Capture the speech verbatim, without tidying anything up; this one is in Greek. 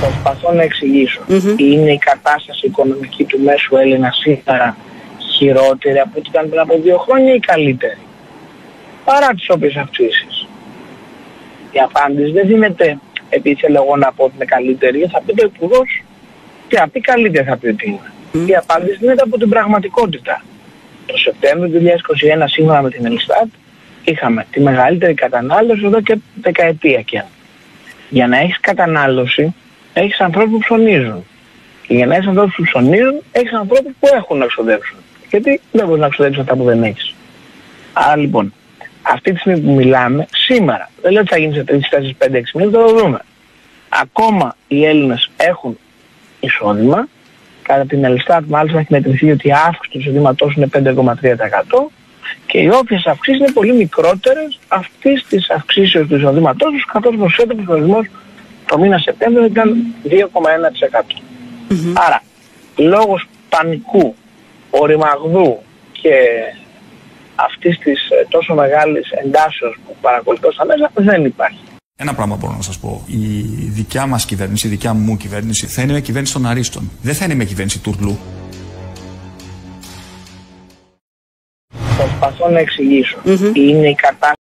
Προσπαθώ να εξηγήσω. Mm-hmm. Είναι η κατάσταση οικονομική του μέσου Έλληνα σήμερα χειρότερη από ό,τι ήταν πριν από δύο χρόνια ή καλύτερη, παρά τις όποιες αυξήσεις? Η απάντηση δεν δίνεται επειδή θέλω εγώ να πω ότι είναι καλύτερη. Θα πει το υπουργός και θα πει καλύτερη, θα πει ότι είναι. Mm. Η απάντηση δίνεται από την πραγματικότητα. Το Σεπτέμβριο του δύο χιλιάδες είκοσι ένα, σύμφωνα με την Ελστάτ, είχαμε τη μεγαλύτερη κατανάλωση εδώ και δεκαετία και. Για να έχεις κατανάλωση, έχεις ανθρώπους που ψωνίζουν. Και για να έχεις ανθρώπους που ψωνίζουν, έχεις ανθρώπους που έχουν να εξοδεύσουν. Γιατί δεν μπορείς να εξοδεύσεις αυτά που δεν έχεις. Άρα λοιπόν, αυτή τη στιγμή που μιλάμε, σήμερα, δεν λέω ότι θα γίνει σε τρεις, τέσσερις, πέντε, έξι μήνες, θα το δούμε. Ακόμα οι Έλληνες έχουν εισόδημα. Κατά την Ελστάτ μάλιστα έχει μετρηθεί ότι η αύξηση του εισοδήματός είναι πέντε κόμμα τρία τοις εκατό και οι όποιες αυξήσεις είναι πολύ μικρότερες αυτής της αυξήσεως του εισοδήματός τους, καθώς προσθέτει ο πληθωρισμός το μήνα Σεπτέμβριο ήταν δύο κόμμα ένα τοις εκατό. Mm-hmm. Άρα, λόγος πανικού, οριμαγδού και αυτής της ε, τόσο μεγάλης εντάσεως που παρακολουθώ στα μέσα δεν υπάρχει. Ένα πράγμα μπορώ να σας πω. Η δικιά μας κυβέρνηση, η δικιά μου κυβέρνηση θα είναι μια κυβέρνηση των αρίστων. Δεν θα είναι μια κυβέρνηση τουρλού. Προσπαθώ να εξηγήσω. Mm-hmm. Είναι η κατάσταση